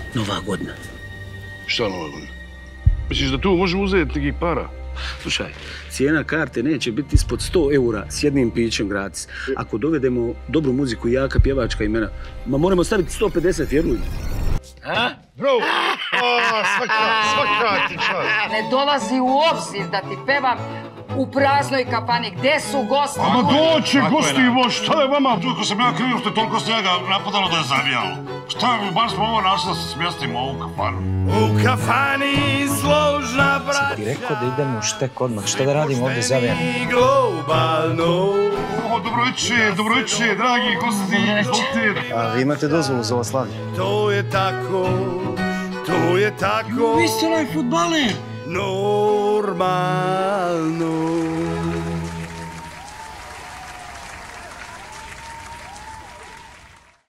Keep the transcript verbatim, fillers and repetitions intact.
Nova godina. Šta nova godina? Misliš da tu možemo uzeti nekih para? Slušaj, cijena karte neće biti ispod sto eura s jednim pićem gratis. Ako dovedemo dobru muziku i jaka pjevačka imena, ma moramo staviti sto pedeset, vjeruj. A? Bro, svaka ti čast. Ne dolazi u obzir da ti pevam u praznoj kafani. Gde su gosti? Ama doće gosti, šta je vama? Ako sam ja krivo što je toliko snijega napadalo da je zavijalo. Šta je, bar smo ovo našli da se smjestimo u ovu kafanu. U kafani složna braća. Ti rekao da idemo u štek odmah, šta da radimo ovdje zavijano? Dobro večer, dobro večer, dragi gosti, izvolite. A vi imate dozvolu za ovo slavlje? To je tako, to je tako. Vi ste onaj futbaler. Normal.